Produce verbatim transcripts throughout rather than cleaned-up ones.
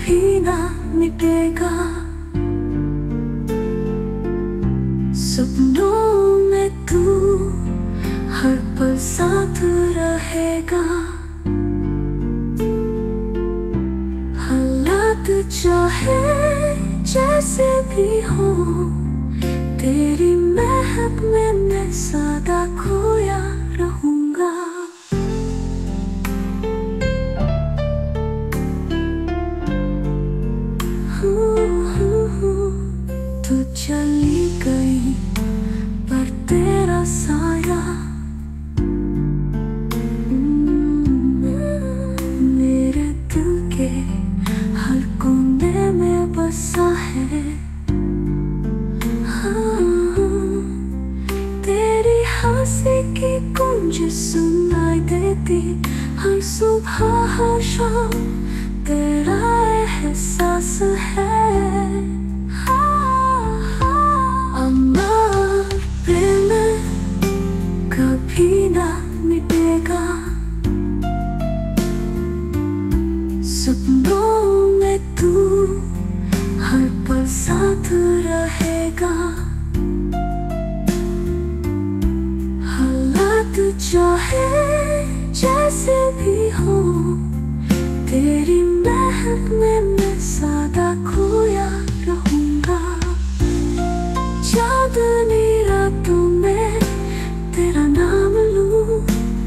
कभी ना मिटेगा। सपनों में तू हर पल साथ रहेगा। हालात चाहे जैसे भी हो, तेरी महक में मैं सदा खोया रहूंगा। तू चली गई पर तेरा साया मेरे दिल के हर कोने में बसा है। तेरी हंसी की गूंज सुनाई देती हर सुबह हर शाम, तेरा एहसास है। अमर प्रेम कभी ना मिटेगा। सपनों में तू हर पल साथ रहेगा। हालात चाहे जैसे भी हो, तेरी महक में मैं सदा खोया रहूंगा। चांदनी रातों में तेरा नाम लूं,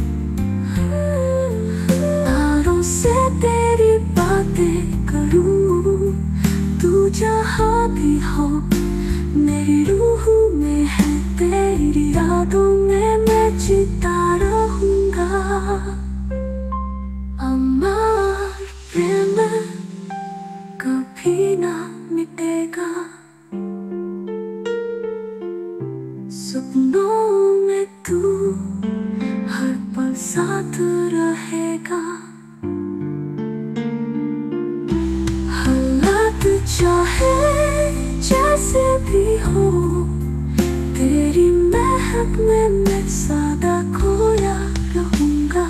तारों से तेरी बातें करूं। तू जहाँ भी हो मेरी रूह में है, तेरी यादों में मैं जीता रहूंगा। अमर प्रेम कभी ना मिटेगा। सपनों में तू हर पल साथ रहेगा। हालात चाहे जैसे भी हो, तेरी महक में मैं सदा खोया रहूंगा।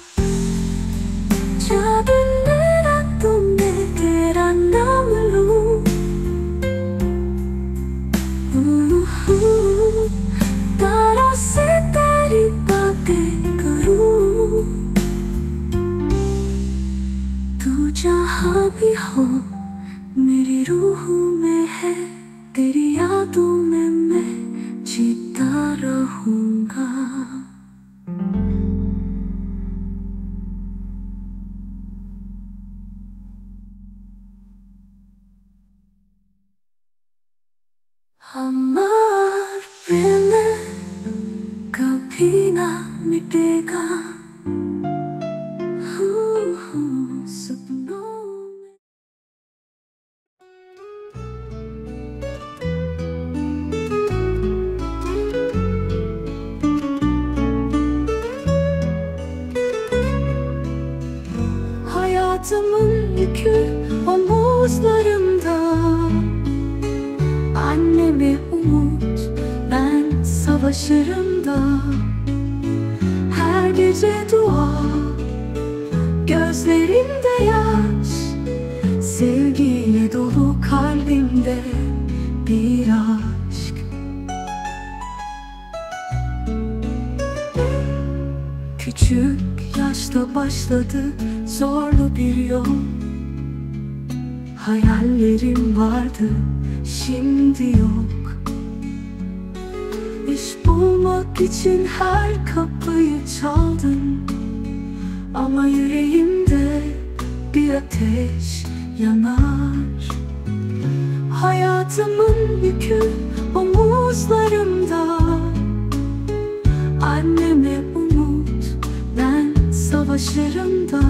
चांदनी रातों में तेरा नाम लूं, तारों से तेरी बातें करूं। तू जहाँ भी हो मेरी रूह में है, तेरी यादों में मैं जीता रहूंगा। हमारा प्रेम कभी ना मिटेगा। सपनों में hayatımın yükü omuzlarımda. Annemi umut, ben savaşırım da. Her gece dua, gözlerimde yaş. Sevgiyle dolu kalbimde bir aşk. Küçük yaşta başladı zorlu bir yol. Hayallerim vardı, şimdi yok. İş bulmak için her kapıyı çaldım, ama yüreğimde bir ateş yanar. Hayatımın yükü omuzlarımda. Anneme umut, ben savaşırım da.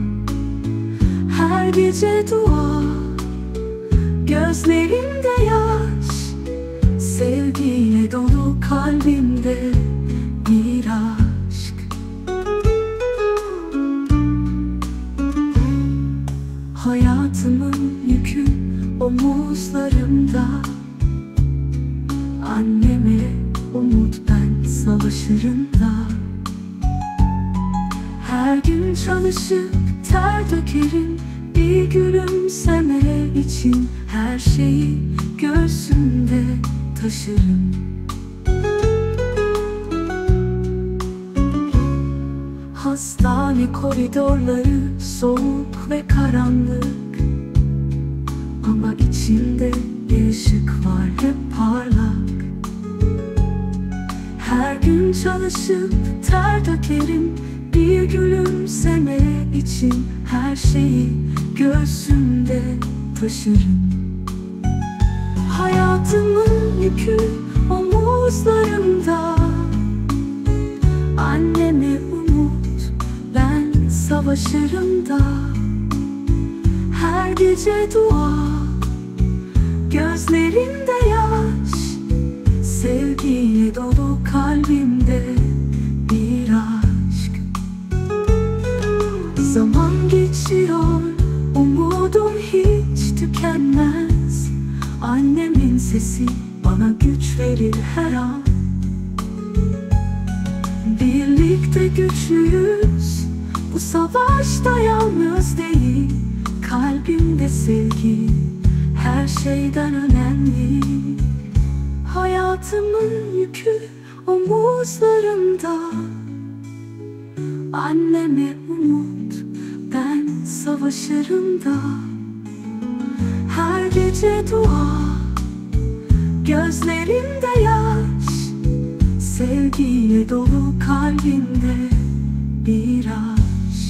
Her gece dua, gözlerimde yaş. Sevgiyle dolu kalbimde bir aşk. Hayatımın yükü omuzlarımda. Anneme umut, ben savaşırım da. Her gün çalışıp ter dökerim, bir gülüm gülümseme için her şeyi göğsümde taşırım. Hastane koridorları soğuk ve karanlık, ama içimde bir ışık var hep parlak. Her gün çalışıp ter dökerim bir gülümseme için her şeyi göğsümde taşırım. Hayatımın yükü omuzlarımda, anneme umut, ben savaşırım da. Her gece dua, gözlerimde yaş, sevgiyle dolu kalbimde bir aşk. Zaman geçiyor, umudum hiç tükenmez. Annemin sesi bana güç verir her an. Birlikte güçlüyüz, bu savaşta yalnız değil. Kalbimde sevgi her şeyden önemli. Hayatımın yükü omuzlarımda, anneme umut, ben savaşırım da. Her gece dua, gözlerimde yaş, sevgiyle dolu kalbimde bir aşk.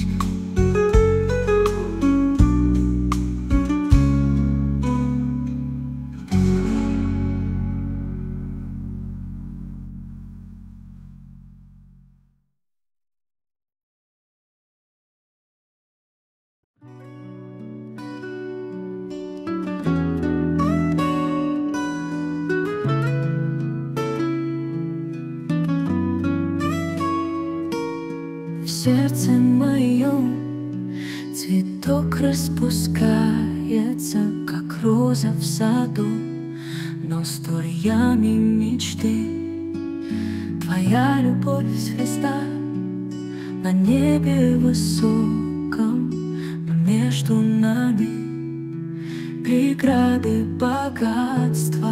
В сердце моем цветок распускается, как роза в саду, но с турьями мечты. Твоя любовь звезда на небе высоком, но между нами преграды богатства.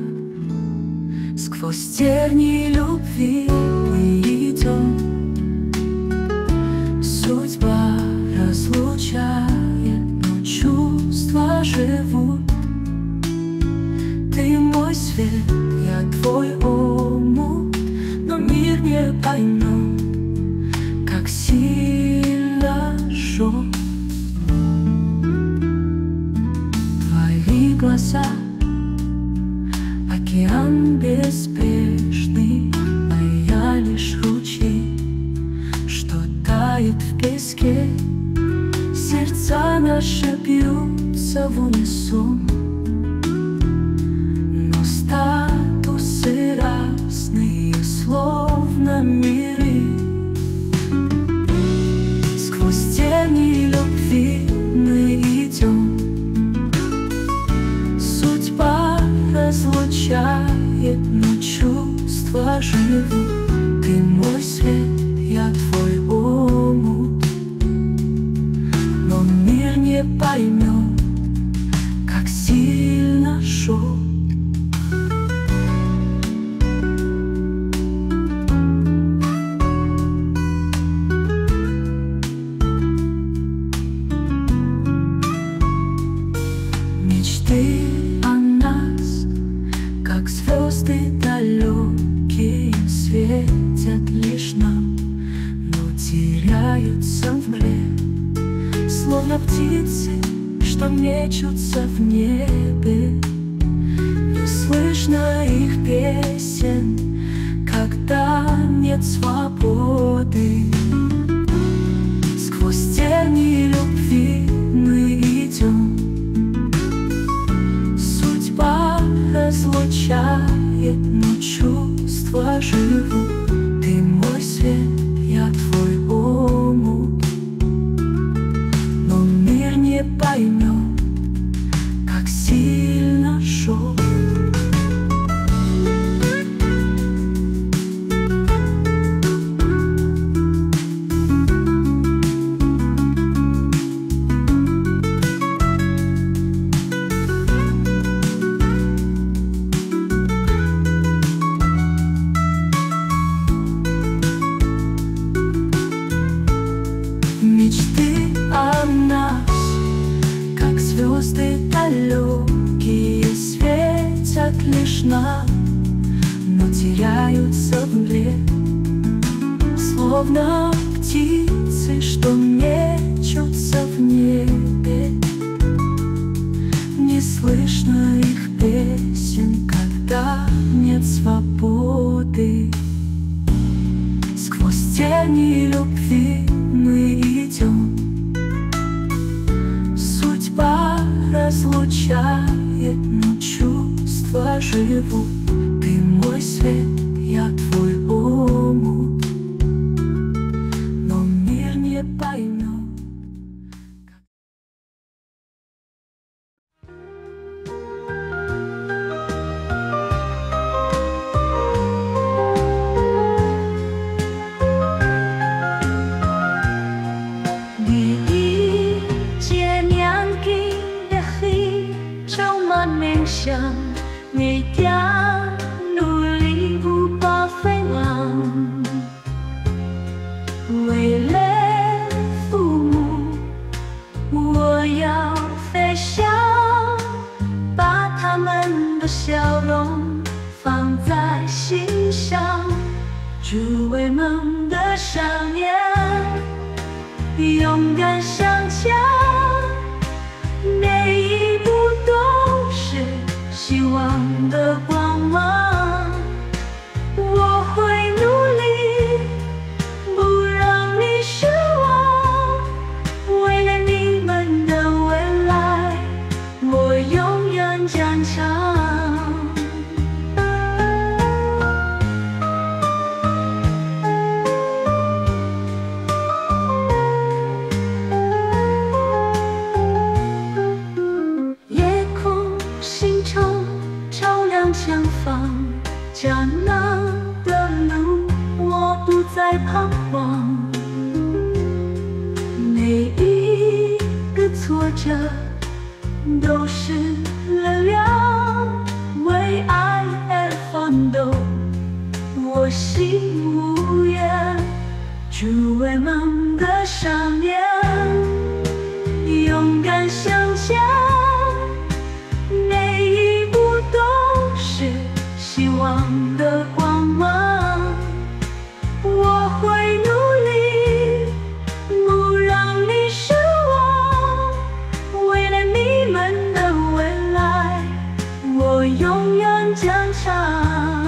Сквозь тернии любви мы идем, судьба разлучает, но чувства живут. Ты мой свет, я твой омут, но мир не поймет, как сильно жжет. Твои глаза — океан безбрежный, а я лишь ручей, что тает в песке. Сердца наши бьются в унисон, но статусы разные, словно миры. Сквозь тени любви мы идем, судьба разлучает, но чувства живут. Ты мой свет, я твой омут, но мир не поймет, как сильно жжет. Мечты о нас, как звезды далекие, светят лишь нам, но теряются в мгле, словно птицы, что мечутся в небе. Не слышно их песен, когда нет свободы. Сквозь тени любви мы идем, судьба разлучает, но чувства живут. Ты мой свет, я твой омут, но мир не поймет, как сильно жжет. словно птицы, что мечутся в небе. Не слышно их песен, когда нет свободы. Сквозь тени любви мы идем. Судьба разлучает, но чувства живут. Ты мой свет, я твой омут, но мир не поймет. Người cha努力不怕飞浪，为了父母，我要飞翔，把他们的笑容放在心上。只为梦的少年，勇敢向前，每一步都是希望的光芒。我会努力，不让你失望，为了你们的未来，我永远坚强。夜空星辰照亮前方，艰难的路我不再彷徨，每一个挫折都是力量，为爱而奋斗，我心无言。只为梦的少年，勇敢向前，每一步都是希望的光芒。我会努力，不让你失望，为了你们的未来，我永远坚强。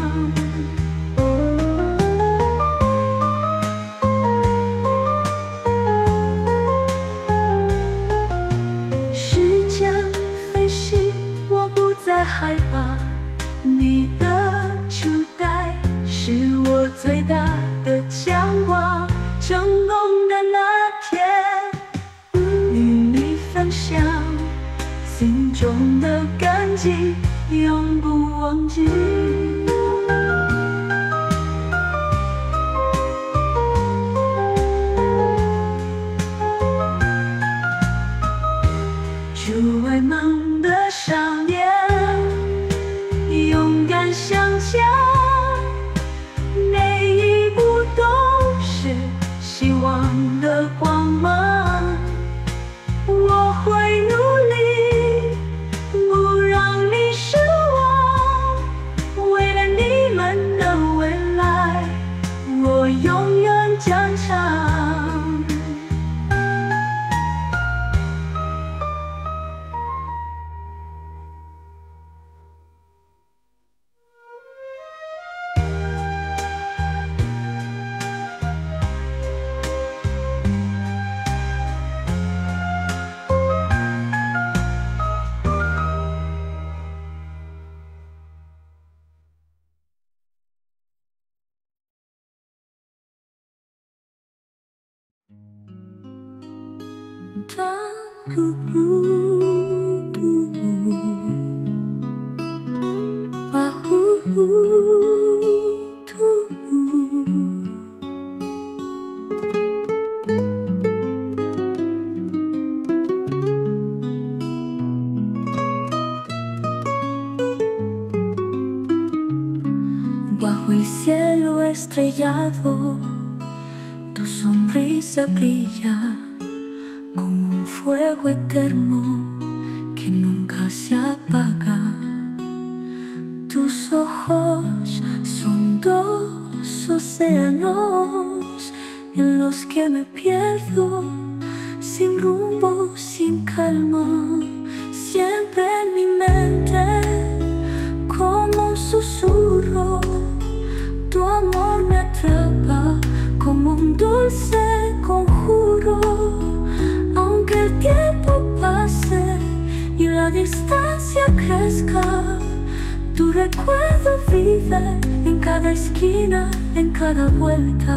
时间飞逝，我不再害怕，你的期待是我最大的牵挂。成功的那天，与你分享，心中的感激永不忘记。只为梦的少年，勇敢向前，每一步都是希望的光芒。我会努力，不让你失望，为了你们的未来，我永远坚强。Bajo el cielo estrellado, tu sonrisa brilla como un fuego eterno que nunca se apaga. Tus ojos son dos océanos momentos que me pierdo, sin rumbo, sin calma, siempre en mi mente, como un susurro. Tu amor me atrapa como un dulce conjuro. Aunque el tiempo pase y la distancia crezca, tu recuerdo vive en cada esquina, en cada vuelta.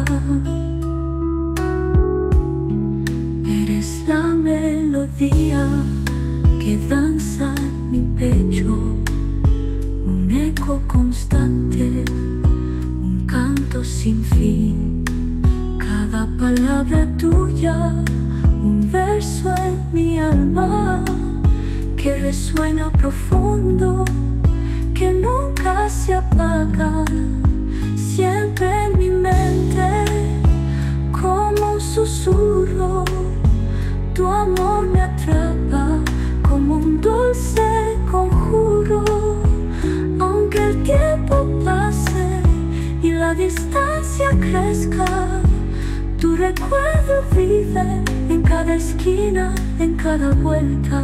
Eres la melodía que danza en mi pecho, un eco constante, un canto sin fin. Cada palabra tuya, un verso en mi alma, que resuena profundo, que nunca se apaga, siempre en mi mente, como un susurro. Tu amor me atrapa como un dulce conjuro. Aunque el tiempo pase y la distancia crezca, tu recuerdo vive en cada esquina, en cada vuelta.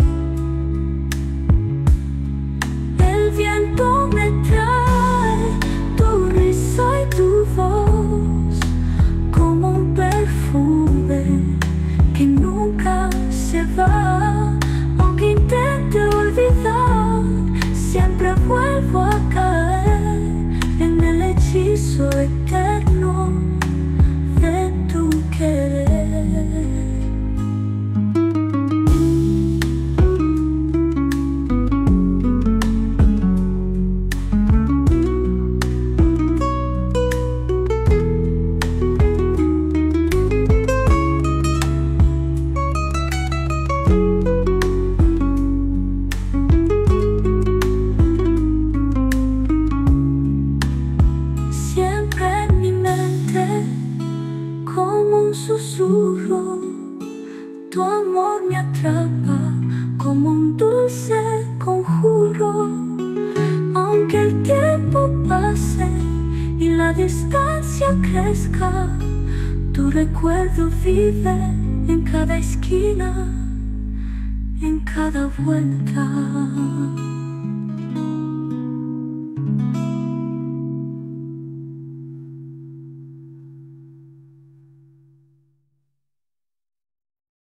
El viento me trae tu risa y tu voz, como un perfume que nunca se va. Aunque intente olvidar, siempre vuelvo a caer en el hechizo eterno de tu querer. Susurro, tu amor me atrapa como un dulce conjuro. Aunque el tiempo pase y la distancia crezca, tu recuerdo vive en cada esquina, en cada vuelta.